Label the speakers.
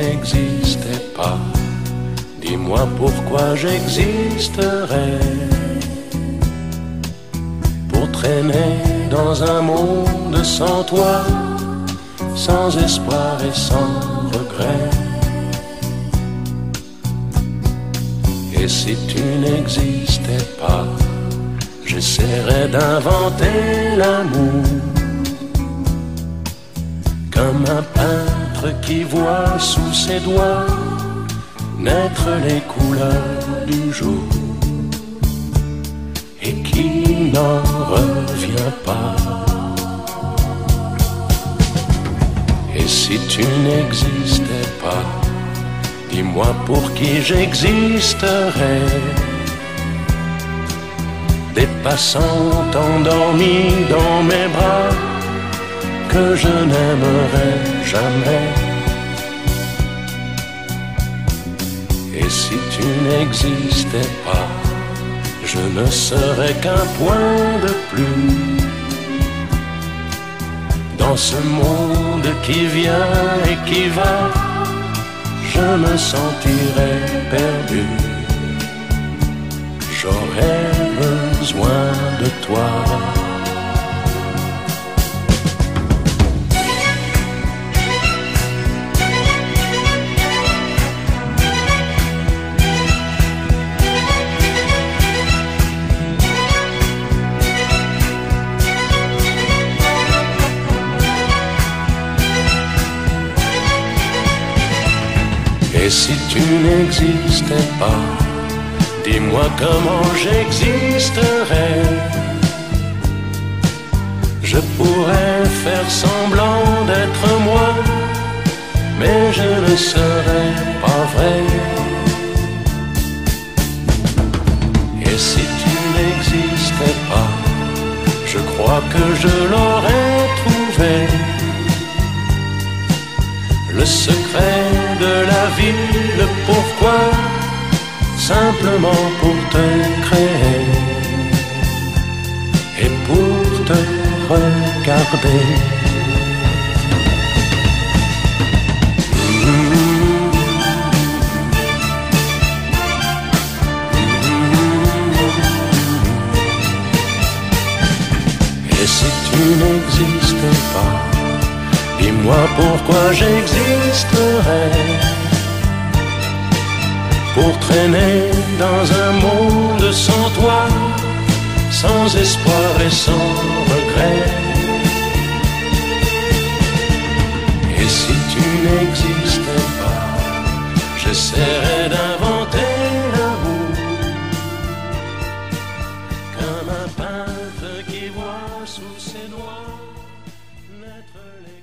Speaker 1: n'existais pas, dis-moi pourquoi j'existerais. Pour traîner dans un monde sans toi, sans espoir et sans regret. Et si tu n'existais pas, j'essaierais d'inventer l'amour, comme un peintre qui voit sous ses doigts naître les couleurs du jour et qui n'en revient pas. Et si tu n'existais pas, dis-moi pour qui j'existerais. Des passants endormis dans mes bras que je n'aimerais jamais. Et si tu n'existais pas, je ne serais qu'un point de plus dans ce monde qui vient et qui va. Je me sentirais perdu. J'aurais besoin de toi. Et si tu n'existais pas, dis-moi comment j'existerais. Je pourrais faire semblant d'être moi, mais je ne serais pas vrai. Et si tu n'existais pas, je crois que je l'aurais trouvé. Le secret de la vie, le pourquoi, simplement pour te créer et pour te regarder. Et si tu n'existais pas, dis-moi pourquoi j'existerais. Pour traîner dans un monde sans toi, sans espoir et sans regret. Et si tu n'existais pas, j'essaierais d'inventer l'amour, comme un peintre qui voit sous ses doigts naître les